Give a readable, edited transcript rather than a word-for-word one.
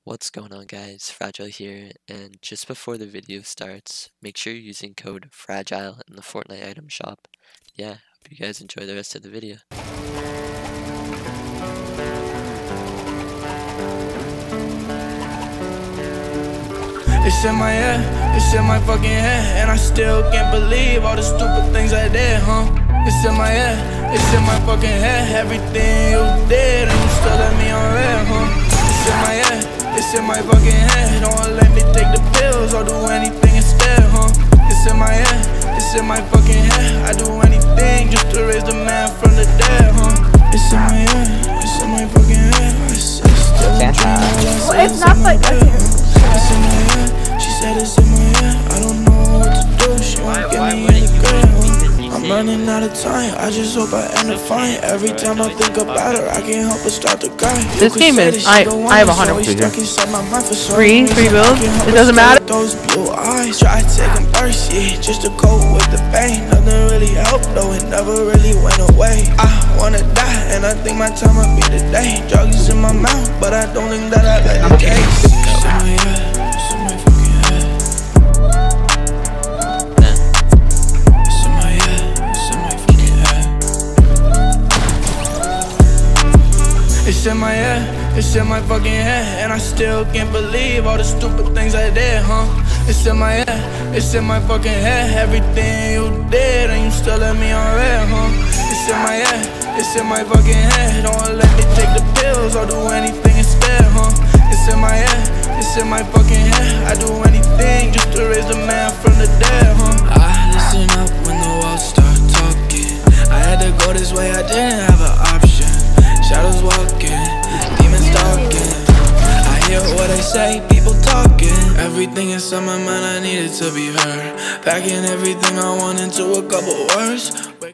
What's going on, guys? Fragile here, and just before the video starts, make sure you're using code FRAGILE in the Fortnite item shop. Yeah, hope you guys enjoy the rest of the video. It's in my head, it's in my fucking head, and I still can't believe all the stupid things I did, huh? It's in my head, it's in my fucking head, everything you did, and you still let me on red, huh? It's in my head, it's in my fucking head, don't let me take the pills or do anything instead, huh? It's in my head, it's in my fucking head, I do anything just to raise the man from the dead, huh? It's in my head, it's in my fucking head, I still Well, it's not like that here. it's in my head, she said it's in my head, I don't know what to do, she won't get me in the grave. I'm running out of time, I just hope I end up fine. Every time I think about her, I can't help but start to cry. This game is, I have 100 free builds, it doesn't matter. Those blue eyes, try taking bursts, yeah, just to cope with the pain. Nothing really helped though, it never really went away. I wanna die, and I think my time might be today. Drugs in my mouth, but I don't think that I like the taste. It's in my head, it's in my fucking head. It's in my head, it's in my fucking head. It's in my head, it's in my fucking head, and I still can't believe all the stupid things I did, huh? It's in my head, it's in my fucking head, everything you did, and you still let me on red, huh? It's in my head, it's in my fucking head, don't let me take the pills or do anything instead, huh? It's in my head, it's in my fucking head, I do anything just to raise the man from the dead, huh? I listen up when the walls start talking, I had to go this way, I didn't have an option. Shadows walking, demons talking, I hear what they say, people talking. Everything inside my mind, I needed to be heard. Packing everything I want into a couple words.